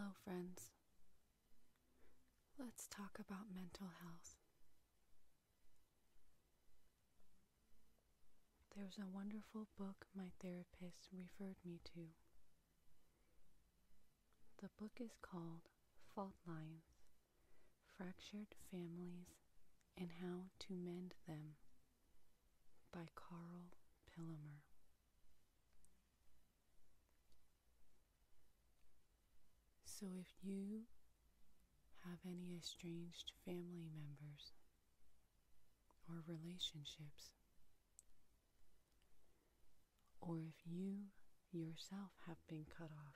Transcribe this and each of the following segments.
Hello, friends. Let's talk about mental health. There's a wonderful book my therapist referred me to. The book is called Fault Lines: Fractured Families and How to Mend Them by Karl Pillemer. So if you have any estranged family members or relationships, or if you yourself have been cut off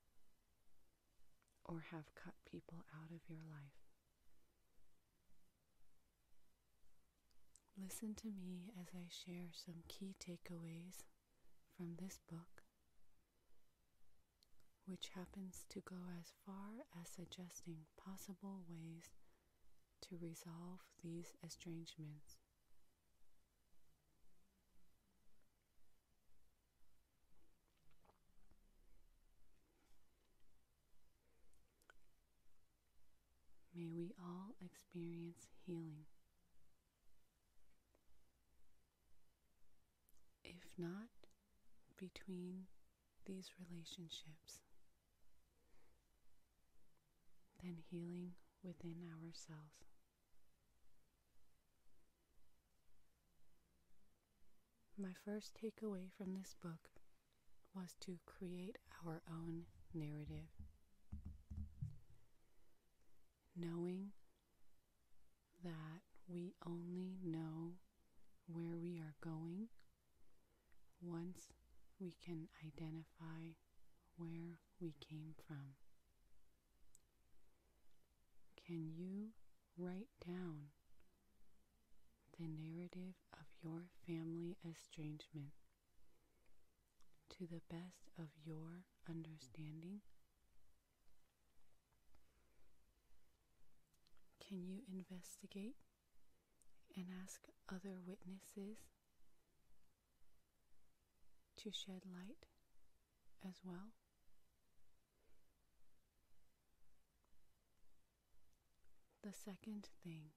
or have cut people out of your life, listen to me as I share some key takeaways from this book, which happens to go as far as suggesting possible ways to resolve these estrangements. May we all experience healing. If not between these relationships, then healing within ourselves. My first takeaway from this book was to create our own narrative. Knowing that we only know where we are going once we can identify where we came from. Can you write down the narrative of your family estrangement to the best of your understanding? Can you investigate and ask other witnesses to shed light as well? The second thing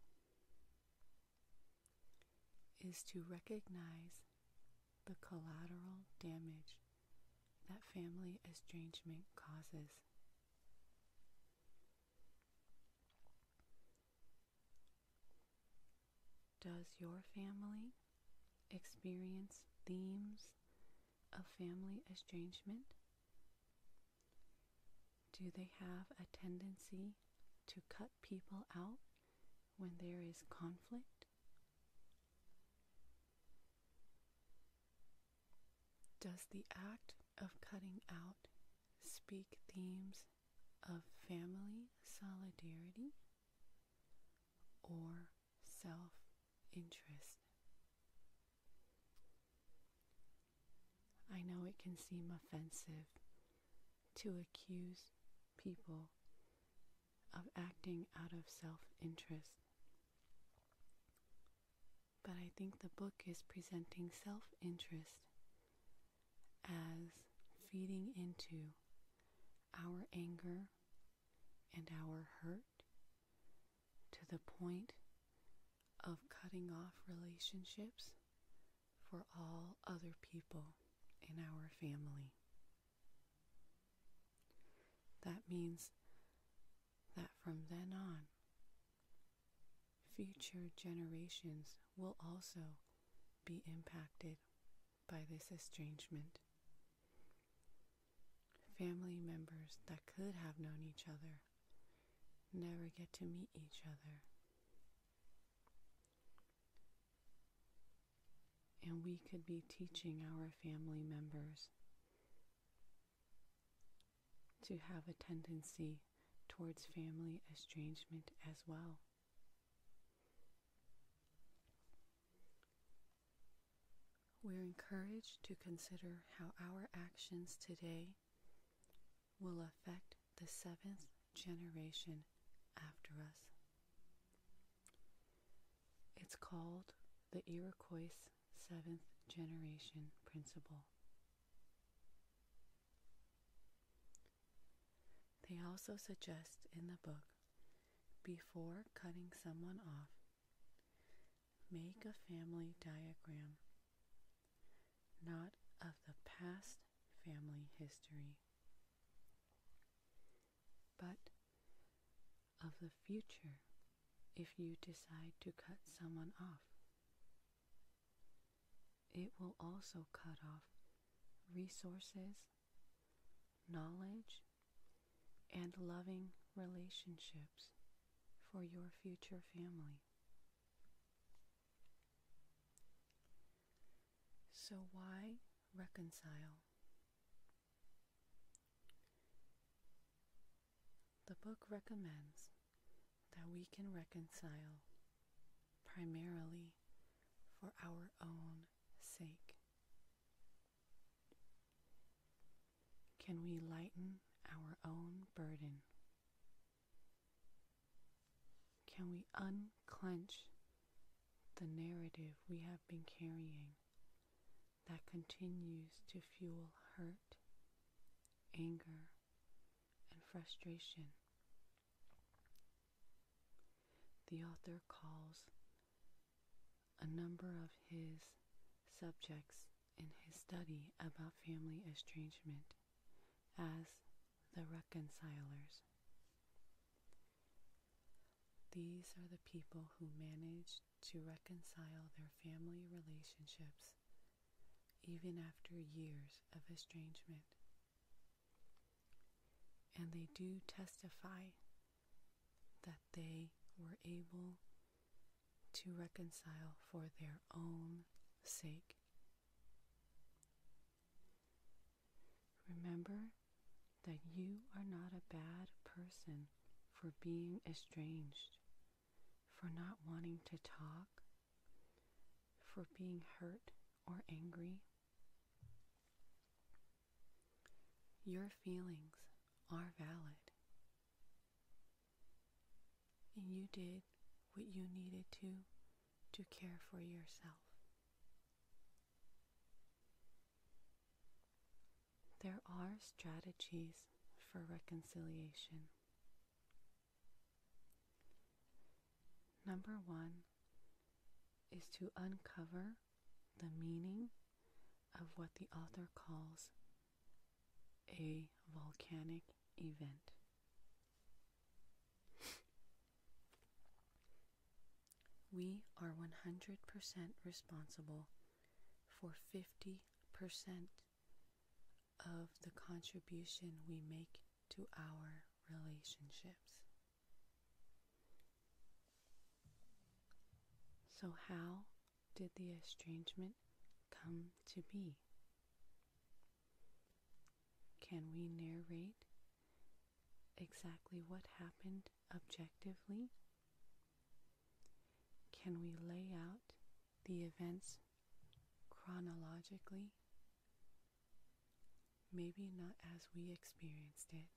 is to recognize the collateral damage that family estrangement causes. Does your family experience themes of family estrangement? Do they have a tendency to cut people out when there is conflict? Does the act of cutting out speak themes of family solidarity or self-interest? I know it can seem offensive to accuse people of acting out of self-interest, but I think the book is presenting self-interest as feeding into our anger and our hurt to the point of cutting off relationships for all other people in our family. That means that from then on, future generations will also be impacted by this estrangement. Family members that could have known each other never get to meet each other. And we could be teaching our family members to have a tendency towards family estrangement as well. We're encouraged to consider how our actions today will affect the 7th generation after us. It's called the Iroquois 7th generation principle. They also suggest in the book, before cutting someone off, make a family diagram, not of the past family history, but of the future if you decide to cut someone off. It will also cut off resources, knowledge, and loving relationships for your future family. So why reconcile? The book recommends that we can reconcile primarily for our own sake. Can we lighten our own burden? Can we unclench the narrative we have been carrying that continues to fuel hurt, anger, and frustration? The author calls a number of his subjects in his study about family estrangement as the reconcilers. These are the people who manage to reconcile their family relationships even after years of estrangement. And they do testify that they were able to reconcile for their own sake. Remember that you are not a bad person for being estranged, for not wanting to talk, for being hurt or angry. Your feelings are valid, and you did what you needed to care for yourself. There are strategies for reconciliation. Number one is to uncover the meaning of what the author calls a volcanic event. We are 100% responsible for 50% of the contribution we make to our relationships. So how did the estrangement come to be? Can we narrate exactly what happened objectively? Can we lay out the events chronologically? Maybe not as we experienced it,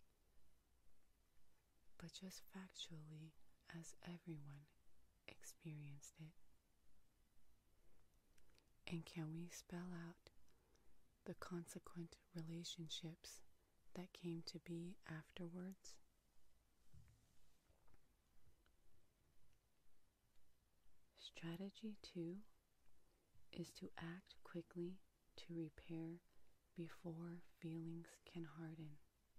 but just factually as everyone experienced it. And can we spell out the consequent relationships that came to be afterwards? Strategy 2 is to act quickly to repair before feelings can harden.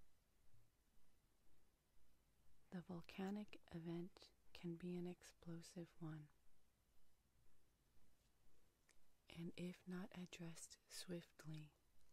The volcanic event can be an explosive one, and if not addressed swiftly,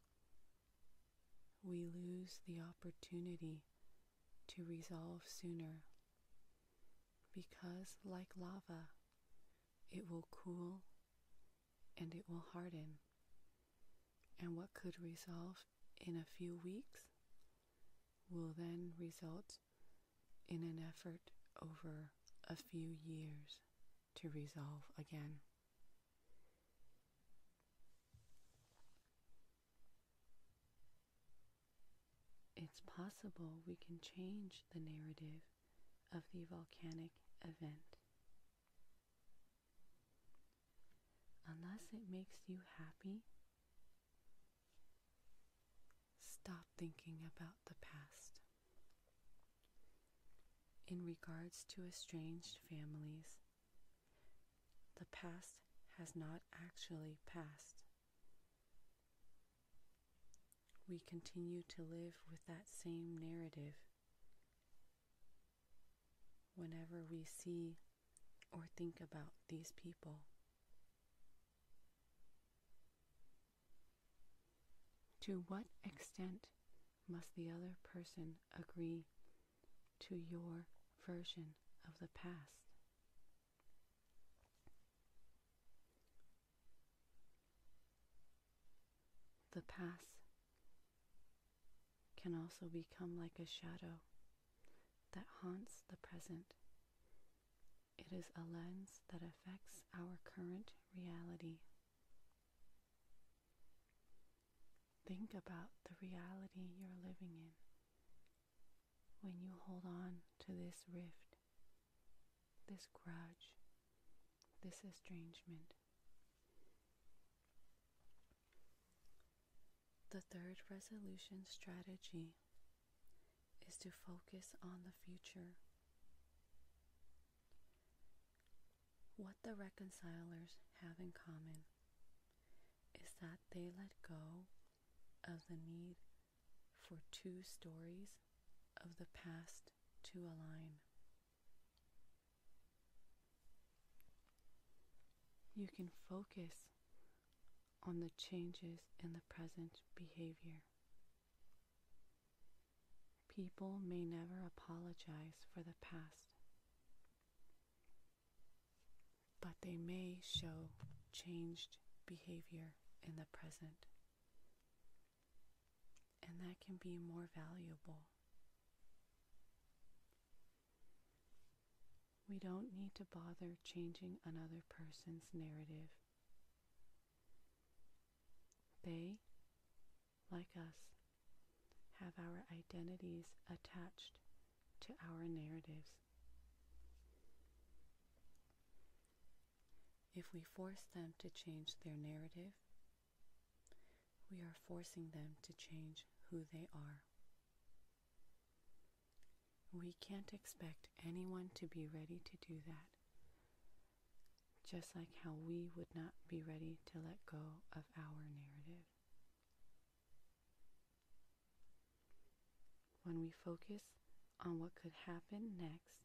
we lose the opportunity to resolve sooner, because like lava, it will cool and it will harden, and what could resolve in a few weeks will then result in an effort over a few years to resolve again. It's possible we can change the narrative of the volcanic event. Unless it makes you happy, stop thinking about the past. In regards to estranged families, the past has not actually passed. We continue to live with that same narrative whenever we see or think about these people. To what extent must the other person agree to your version of the past? The past can also become like a shadow that haunts the present. It is a lens that affects our current reality. Think about the reality you're living in when you hold on to this rift, this grudge, this estrangement. The third resolution strategy is to focus on the future. What the reconcilers have in common is that they let go of the need for two stories of the past to align. You can focus on the changes in the present behavior. People may never apologize for the past, but they may show changed behavior in the present, and that can be more valuable. We don't need to bother changing another person's narrative. They, like us, have our identities attached to our narratives. If we force them to change their narrative, we are forcing them to change who they are. We can't expect anyone to be ready to do that, just like how we would not be ready to let go of our narrative. When we focus on what could happen next,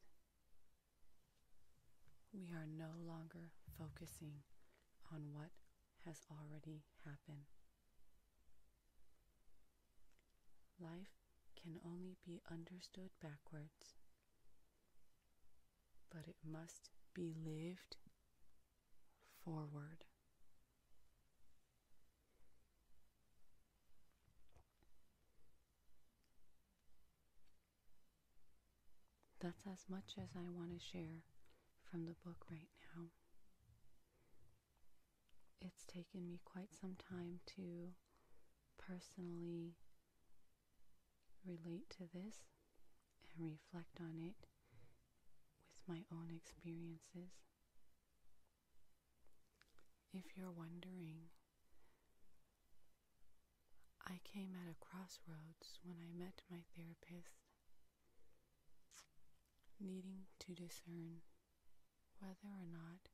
we are no longer focusing on what has already happened. Life can only be understood backwards, but it must be lived forward. That's as much as I want to share from the book right now. It's taken me quite some time to personally relate to this and reflect on it with my own experiences. If you're wondering, I came at a crossroads when I met my therapist, needing to discern whether or not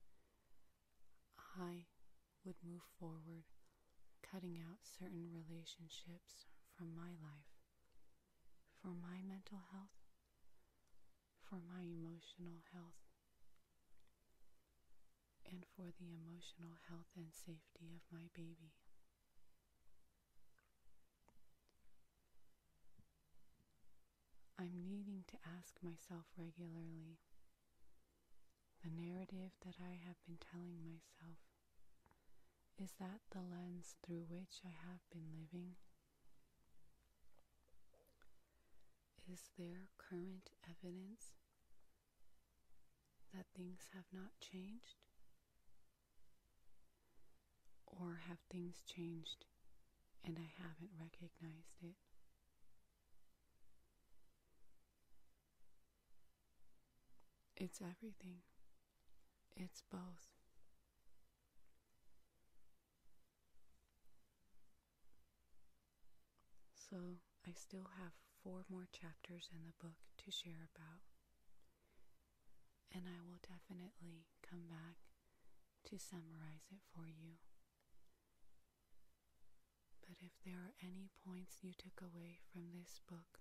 I would move forward, cutting out certain relationships from my life, for my mental health, for my emotional health, and for the emotional health and safety of my baby. I'm needing to ask myself regularly, the narrative that I have been telling myself, is that the lens through which I have been living? Is there current evidence that things have not changed? Or have things changed and I haven't recognized it? It's everything. It's both. So I still have 4 more chapters in the book to share about. and I will definitely come back to summarize it for you. But if there are any points you took away from this book,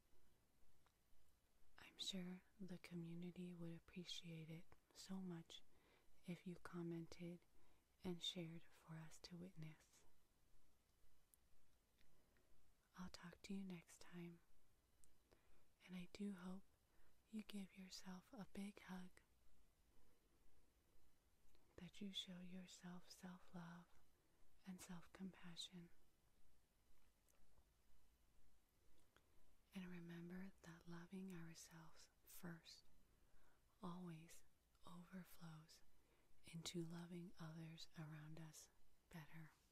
I'm sure the community would appreciate it so much if you commented and shared for us to witness. I'll talk to you next time, and I do hope you give yourself a big hug, that you show yourself self-love and self-compassion. And remember that loving ourselves first always overflows into loving others around us better.